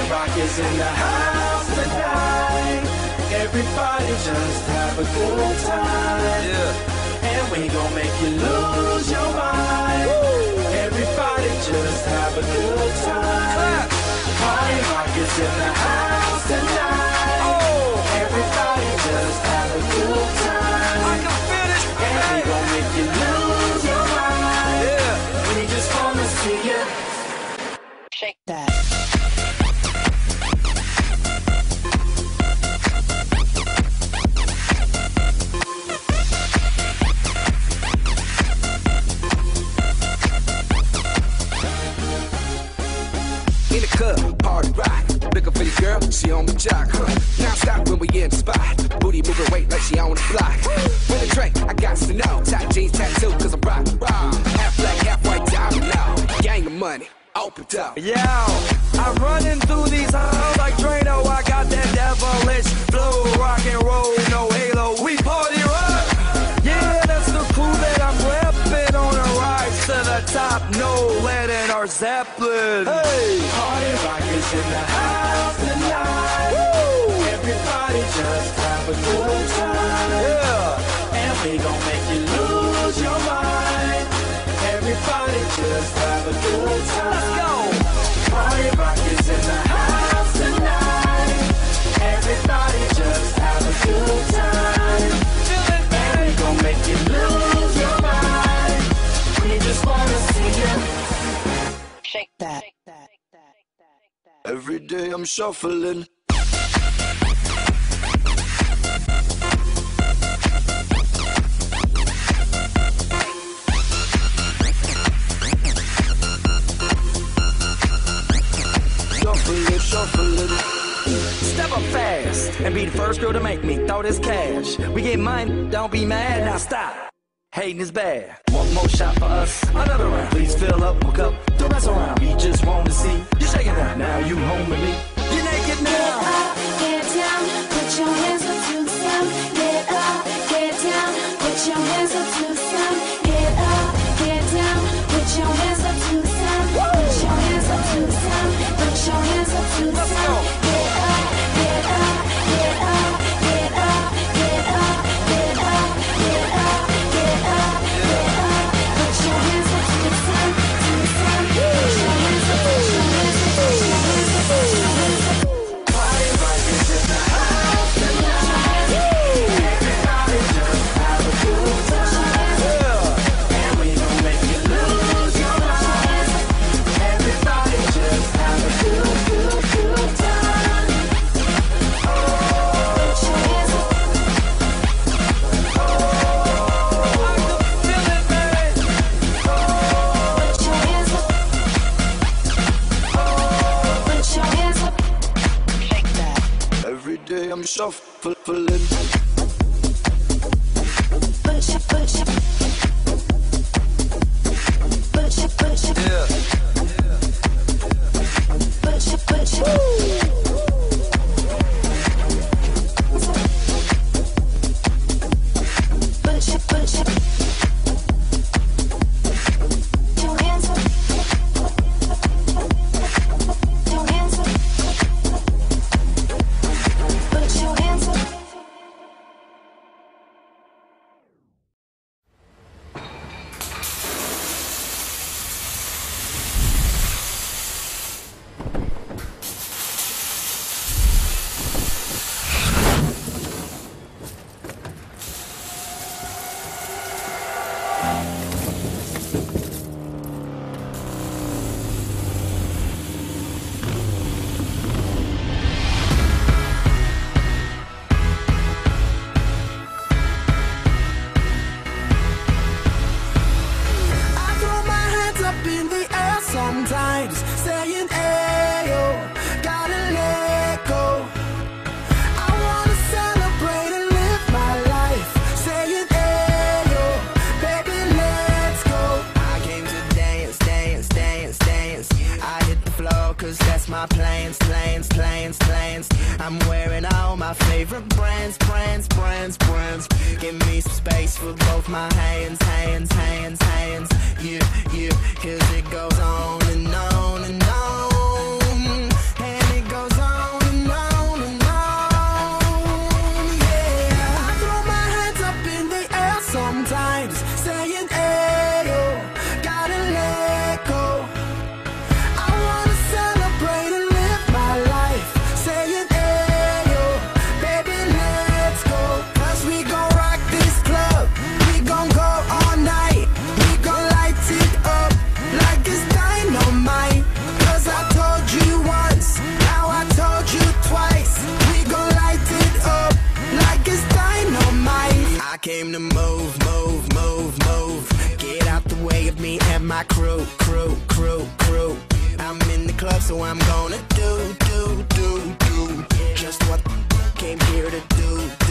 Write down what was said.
rock is in the house tonight. Everybody just have a good time. Yeah. And we gon' make you lose your mind. Woo. Everybody just have a good time. Party rock is in the house tonight. Oh. Everybody just have a good time. I can feel it. And we gon' make you lose your mind. Yeah. We just wanna see you shake that. In the club, party rock. Looking for the girl, she on the jock. Now stop when we in the spot. Booty moving weight like she on the block. With a drink, I got to know. Tight jeans, tattoo, cause I'm rock. Half black, half white, diamond now. Gang of money, open up. Yo, I'm running through these halls like Drano. I got that devilish flow, rock and roll, no halo. We party rock. Yeah, that's the crew that I'm repping on a rise to the top. No lead in our Zeppelin. Hey, party rock is in the house tonight. Woo. Everybody just have a good time. Yeah, and we gon' make you lose your mind. Everybody just have a good time. Let's go. Party rock is in the house tonight. Everybody just have a good time. And we gon' make you lose your mind. We just wanna see you shake that. Every day I'm shuffling. Shuffling. Step up fast and be the first girl to make me throw this cash. We get mine, don't be mad, now stop. Hating is bad. One more shot for us, another round. Please fill up my cup, don't mess around. We just want to see you shaking out. Now you home with me, you're naked now. Get up, get down, put your hands up to the sound. Get up, get down, put your hands up to the sound. Get up, get down, put your hands up to the sound. Put your hands up to the sound. Put your hands up to the sound. Get up, get up, get up, get up, get up, get up, get up, get up, get up. Put your hands up to the sound, to the sound. Put your hands up, put your hands up, put your hands up, put your hands up. Party rock is in the house tonight. Everybody just have a good time. And we gon' make you lose your mind. Everybody just have a good time. Put your hands up. I can feel it, baby. Put your hands up. Put your hands up. Shake that. Every day I'm shuffling. Put your, put your, put your, put your, Yeah. put your, put your. Put your, put your. Your hands up. Your hands up. Put your hands up. I throw my hands up in the air sometimes, saying, ayo, gotta let go. I wanna celebrate and live my life, saying, ayo, baby, let's go. I came to dance, dance, dance, dance. I hit the floor cause that's my plans, plans, plans, plans. I'm wearing all my favorite brands, brands, brands, brands. Give me some space for both my hands, hands, hands, hands. Yeah, yeah, cause it goes on and on and on. And it goes my crew. I'm in the club, so I'm gonna do just what came here to do.